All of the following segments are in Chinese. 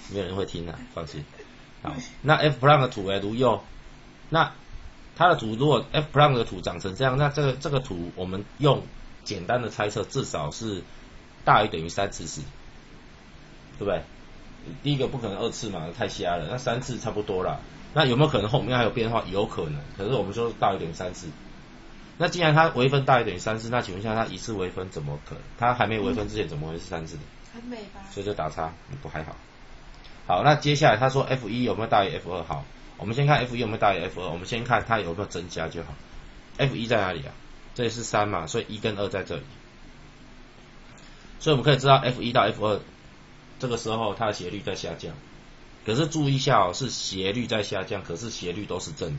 没有人会听啊，放心。好，那 f prime 的图如右，那它的图如果 f prime 的图长成这样，那这个图我们用简单的猜测，至少是大于等于3次式，对不对？第一个不可能2次嘛，太瞎了。那3次差不多啦。那有没有可能后面还有变化？有可能，可是我们说大于等于3次。那既然它微分大于等于3次，那请问一下，它一次微分怎么可能？它还没微分之前怎么会是3次的？ 很美吧？ 所以就打叉，不还好。好，那接下来他说 F1 有没有大于 F2？ 好，我们先看 F1 有没有大于 F2， 我们先看它有没有增加就好。F1 在哪里啊？这里是3嘛，所以1跟2在这里。所以我们可以知道 F1 到 F2 这个时候它的斜率在下降。可是注意一下是斜率在下降，可是斜率都是正的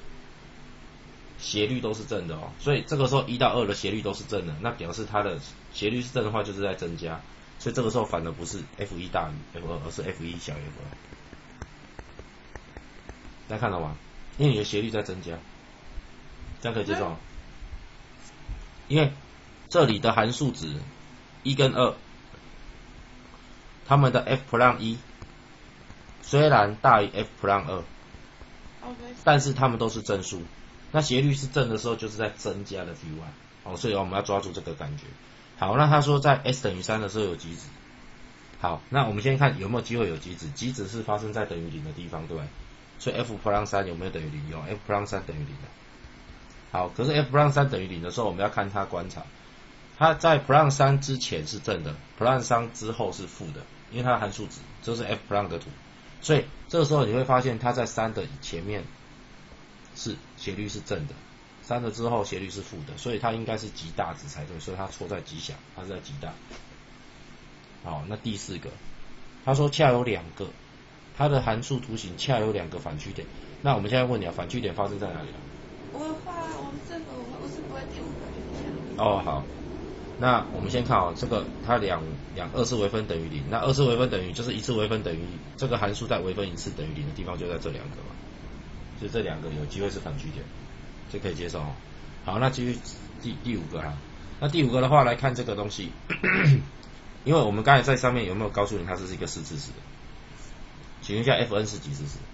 斜率都是正的所以这个时候1到2的斜率都是正的，那表示它的斜率是正的话就是在增加，所以这个时候反而不是 F1 大于 F2， 而是 F1 小于 F2。大家看到吗？因为你的斜率在增加，这样可以接受吗？因为这里的函数值1跟2，它们的 F'1 虽然大于 F'2， 但是它们都是正数。那斜率是正的时候，就是在增加的 T1，所以我们要抓住这个感觉。好，那他说在 s 等于3的时候有极值。好，那我们先看有没有机会有极值。极值是发生在等于0的地方，对不对？所以 f'3 有没有等于0？有 ，f'3 等于0的。好，可是 f'3 等于0的时候，我们要看它观察，它在 +3 之前是正的 ，+3 之后是负的，因为它的函数值这是 f' 的图，所以这个时候你会发现它在3的前面是斜率是正的，3的之后斜率是负的，所以它应该是极大值才对，所以它错在极小，它是在极大。好，那第4个，他说恰有2个，它的函数图形恰有2个反曲点。那我们现在问你反曲点发生在哪里我画我们这个我是不会第5个好，那我们先看这个它2次微分等于0，那2次微分等于就是1次微分等于这个函数在微分1次等于0的地方就在这2个嘛，所以这2个有机会是反曲点，这可以接受好，那继续第5个啦。那第5个的话来看这个东西，因为我们刚才在上面有没有告诉你它是一个4次式的？请问一下 Fn 是几次式？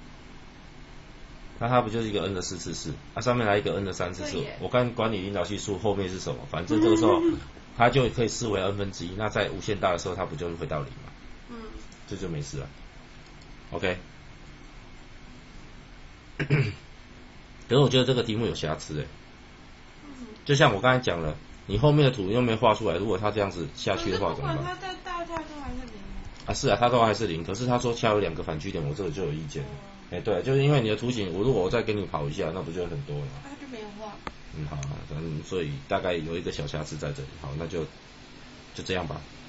那它不就是一个 n 的4次式？它上面来一个 n 的3次式。我看管理领导系数后面是什么？反正这个时候它就可以视为 n/1，那在无限大的时候它不就会到0吗？这就没事了。OK。可是我觉得这个题目有瑕疵就像我刚才讲了，你后面的图又没画出来，如果它这样子下去的话怎么办？ 它在大价都还是0 是啊，它都还是0，可是他说恰有2个反曲点，我这个就有意见了。对，就是因为你的图形，如果我再给你跑一下，那不就很多了吗？ 它就没有画。 好，反正所以大概有一个小瑕疵在这里。好，那就这样吧。